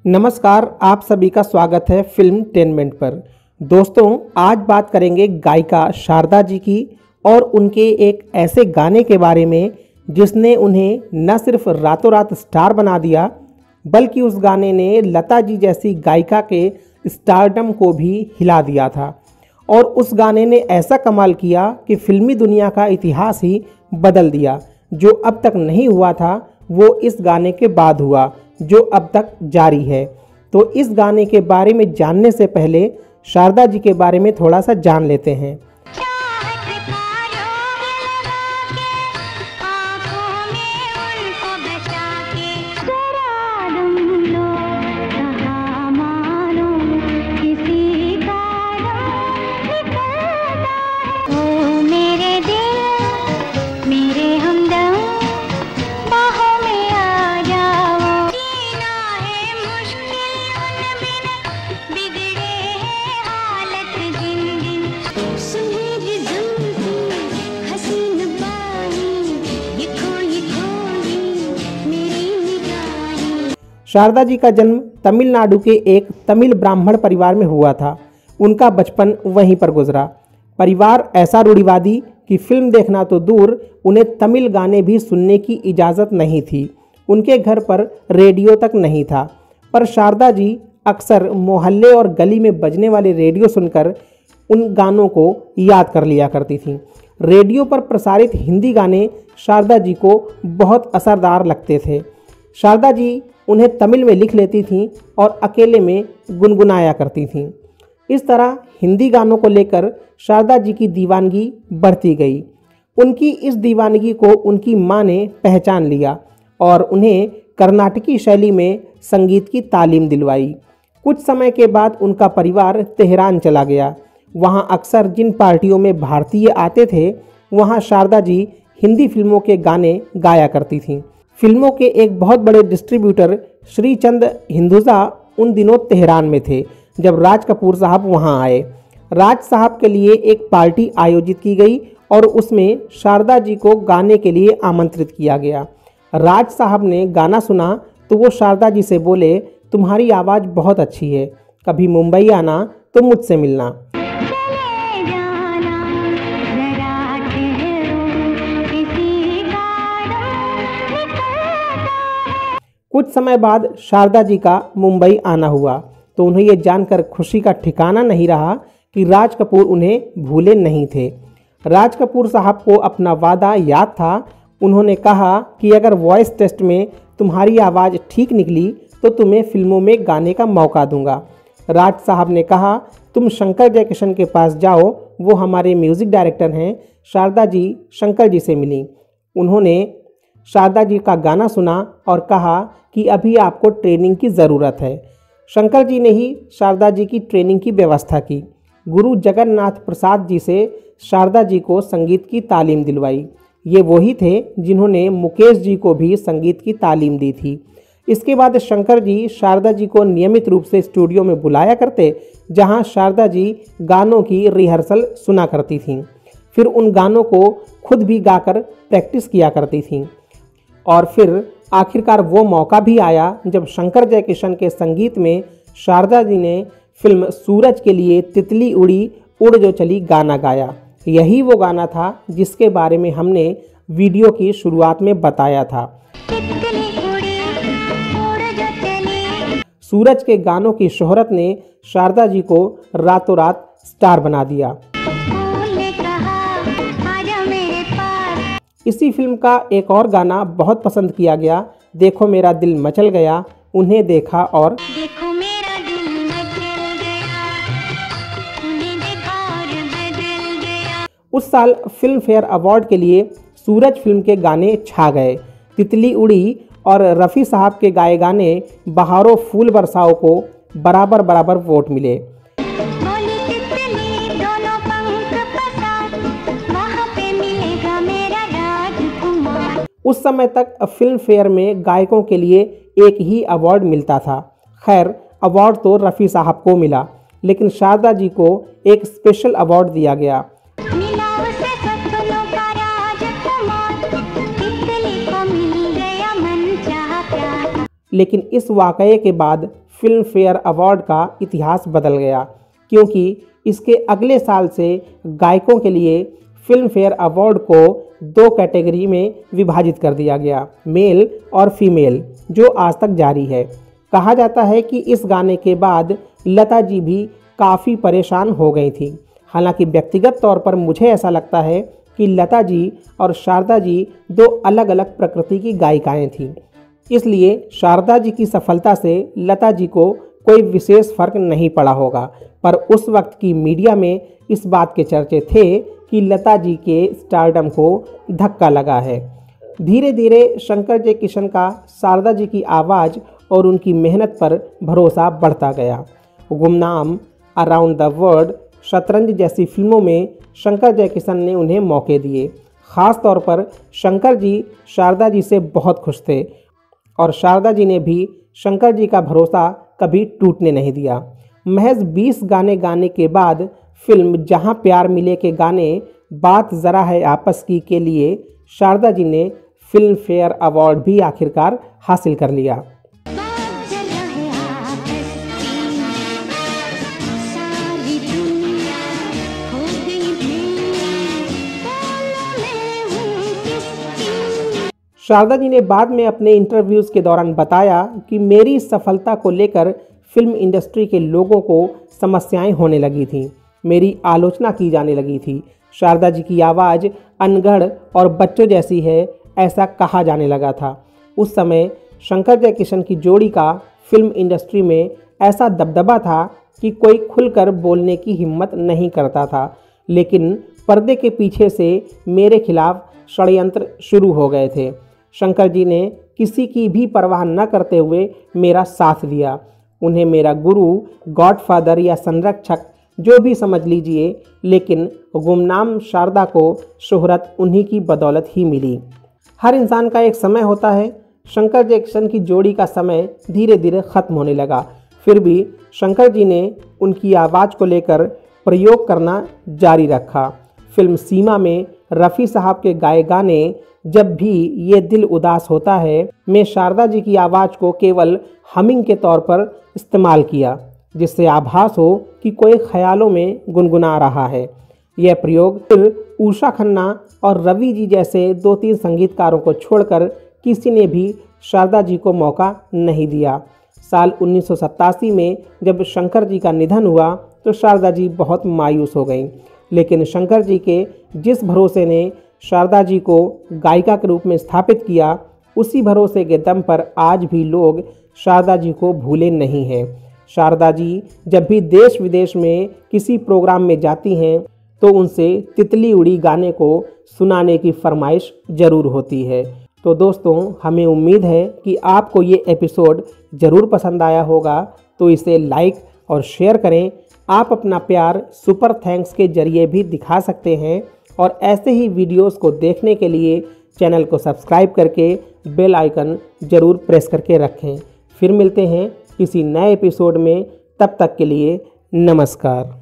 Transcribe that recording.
नमस्कार, आप सभी का स्वागत है फिल्म टेनमेंट पर। दोस्तों, आज बात करेंगे गायिका शारदा जी की और उनके एक ऐसे गाने के बारे में जिसने उन्हें न सिर्फ रातों रात स्टार बना दिया, बल्कि उस गाने ने लता जी जैसी गायिका के स्टारडम को भी हिला दिया था। और उस गाने ने ऐसा कमाल किया कि फिल्मी दुनिया का इतिहास ही बदल दिया। जो अब तक नहीं हुआ था वो इस गाने के बाद हुआ, जो अब तक जारी है। तो इस गाने के बारे में जानने से पहले शारदा जी के बारे में थोड़ा सा जान लेते हैं। शारदा जी का जन्म तमिलनाडु के एक तमिल ब्राह्मण परिवार में हुआ था। उनका बचपन वहीं पर गुजरा। परिवार ऐसा रूढ़िवादी कि फिल्म देखना तो दूर, उन्हें तमिल गाने भी सुनने की इजाज़त नहीं थी। उनके घर पर रेडियो तक नहीं था। पर शारदा जी अक्सर मोहल्ले और गली में बजने वाले रेडियो सुनकर उन गानों को याद कर लिया करती थीं। रेडियो पर प्रसारित हिंदी गाने शारदा जी को बहुत असरदार लगते थे। शारदा जी उन्हें तमिल में लिख लेती थीं और अकेले में गुनगुनाया करती थीं। इस तरह हिंदी गानों को लेकर शारदा जी की दीवानगी बढ़ती गई। उनकी इस दीवानगी को उनकी मां ने पहचान लिया और उन्हें कर्नाटकी शैली में संगीत की तालीम दिलवाई। कुछ समय के बाद उनका परिवार तेहरान चला गया। वहां अक्सर जिन पार्टियों में भारतीय आते थे, वहां शारदा जी हिंदी फिल्मों के गाने गाया करती थीं। फिल्मों के एक बहुत बड़े डिस्ट्रीब्यूटर श्रीचंद हिंदुजा उन दिनों तेहरान में थे जब राज कपूर साहब वहां आए। राज साहब के लिए एक पार्टी आयोजित की गई और उसमें शारदा जी को गाने के लिए आमंत्रित किया गया। राज साहब ने गाना सुना तो वो शारदा जी से बोले, तुम्हारी आवाज़ बहुत अच्छी है, कभी मुंबई आना तो मुझसे मिलना। कुछ समय बाद शारदा जी का मुंबई आना हुआ तो उन्हें ये जानकर खुशी का ठिकाना नहीं रहा कि राज कपूर उन्हें भूले नहीं थे। राज कपूर साहब को अपना वादा याद था। उन्होंने कहा कि अगर वॉइस टेस्ट में तुम्हारी आवाज़ ठीक निकली तो तुम्हें फिल्मों में गाने का मौका दूंगा। राज साहब ने कहा, तुम शंकर जयकिशन के पास जाओ, वो हमारे म्यूज़िक डायरेक्टर हैं। शारदा जी शंकर जी से मिली। उन्होंने शारदा जी का गाना सुना और कहा कि अभी आपको ट्रेनिंग की ज़रूरत है। शंकर जी ने ही शारदा जी की ट्रेनिंग की व्यवस्था की। गुरु जगन्नाथ प्रसाद जी से शारदा जी को संगीत की तालीम दिलवाई। ये वही थे जिन्होंने मुकेश जी को भी संगीत की तालीम दी थी। इसके बाद शंकर जी शारदा जी को नियमित रूप से स्टूडियो में बुलाया करते, जहां शारदा जी गानों की रिहर्सल सुना करती थीं। फिर उन गानों को खुद भी गाकर प्रैक्टिस किया करती थीं। और फिर आखिरकार वो मौका भी आया जब शंकर जयकिशन के संगीत में शारदा जी ने फिल्म सूरज के लिए तितली उड़ी उड़ जो चली गाना गाया। यही वो गाना था जिसके बारे में हमने वीडियो की शुरुआत में बताया था। सूरज के गानों की शोहरत ने शारदा जी को रातों रात स्टार बना दिया। इसी फिल्म का एक और गाना बहुत पसंद किया गया, देखो मेरा दिल मचल गया, उन्हें देखा और देखो मेरा दिल मचल गया, उन्हें देखा और बदल गया। उस साल फिल्म फेयर अवार्ड के लिए सूरज फिल्म के गाने छा गए। तितली उड़ी और रफ़ी साहब के गाए गाने बहारों फूल बरसाओ को बराबर बराबर वोट मिले। उस समय तक फिल्म फेयर में गायकों के लिए एक ही अवार्ड मिलता था। खैर, अवार्ड तो रफ़ी साहब को मिला, लेकिन शारदा जी को एक स्पेशल अवार्ड दिया गया। लेकिन इस वाक़ये के बाद फिल्म फेयर अवार्ड का इतिहास बदल गया, क्योंकि इसके अगले साल से गायकों के लिए फिल्म फेयर अवार्ड को 2 कैटेगरी में विभाजित कर दिया गया, मेल और फीमेल, जो आज तक जारी है। कहा जाता है कि इस गाने के बाद लता जी भी काफ़ी परेशान हो गई थी। हालांकि व्यक्तिगत तौर पर मुझे ऐसा लगता है कि लता जी और शारदा जी 2 अलग अलग प्रकृति की गायिकाएं थीं। इसलिए शारदा जी की सफलता से लता जी को कोई विशेष फर्क नहीं पड़ा होगा, पर उस वक्त की मीडिया में इस बात के चर्चे थे कि लता जी के स्टारडम को धक्का लगा है। धीरे धीरे शंकर जयकिशन का शारदा जी की आवाज़ और उनकी मेहनत पर भरोसा बढ़ता गया। गुमनाम, अराउंड द वर्ल्ड, शतरंज जैसी फिल्मों में शंकर जयकिशन ने उन्हें मौके दिए। ख़ास तौर पर शंकर जी शारदा जी से बहुत खुश थे और शारदा जी ने भी शंकर जी का भरोसा कभी टूटने नहीं दिया। महज 20 गाने गाने के बाद फिल्म जहां प्यार मिले के गाने बात ज़रा है आपस की के लिए शारदा जी ने फिल्म फेयर अवार्ड भी आखिरकार हासिल कर लिया। शारदा जी ने बाद में अपने इंटरव्यूज़ के दौरान बताया कि मेरी सफलता को लेकर फिल्म इंडस्ट्री के लोगों को समस्याएं होने लगी थीं, मेरी आलोचना की जाने लगी थी। शारदा जी की आवाज़ अनगढ़ और बच्चों जैसी है, ऐसा कहा जाने लगा था। उस समय शंकर जयकिशन की जोड़ी का फिल्म इंडस्ट्री में ऐसा दबदबा था कि कोई खुलकर बोलने की हिम्मत नहीं करता था, लेकिन पर्दे के पीछे से मेरे खिलाफ षड्यंत्र शुरू हो गए थे। शंकर जी ने किसी की भी परवाह न करते हुए मेरा साथ दिया। उन्हें मेरा गुरु, गॉडफादर या संरक्षक जो भी समझ लीजिए, लेकिन गुमनाम शारदा को शोहरत उन्हीं की बदौलत ही मिली। हर इंसान का एक समय होता है। शंकर जयकिशन की जोड़ी का समय धीरे धीरे ख़त्म होने लगा। फिर भी शंकर जी ने उनकी आवाज़ को लेकर प्रयोग करना जारी रखा। फिल्म सीमा में रफ़ी साहब के गाए गाने जब भी ये दिल उदास होता है में शारदा जी की आवाज़ को केवल हमिंग के तौर पर इस्तेमाल किया, जिससे आभास हो कि कोई ख्यालों में गुनगुना रहा है। यह प्रयोग फिर उषा खन्ना और रवि जी जैसे 2-3 संगीतकारों को छोड़कर किसी ने भी शारदा जी को मौका नहीं दिया। साल 1987 में जब शंकर जी का निधन हुआ तो शारदा जी बहुत मायूस हो गईं, लेकिन शंकर जी के जिस भरोसे ने शारदा जी को गायिका के रूप में स्थापित किया, उसी भरोसे के दम पर आज भी लोग शारदा जी को भूले नहीं हैं। शारदा जी जब भी देश विदेश में किसी प्रोग्राम में जाती हैं तो उनसे तितली उड़ी गाने को सुनाने की फरमाइश ज़रूर होती है। तो दोस्तों, हमें उम्मीद है कि आपको ये एपिसोड ज़रूर पसंद आया होगा, तो इसे लाइक और शेयर करें। आप अपना प्यार सुपर थैंक्स के जरिए भी दिखा सकते हैं और ऐसे ही वीडियोस को देखने के लिए चैनल को सब्सक्राइब करके बेल आइकन ज़रूर प्रेस करके रखें। फिर मिलते हैं किसी नए एपिसोड में, तब तक के लिए नमस्कार।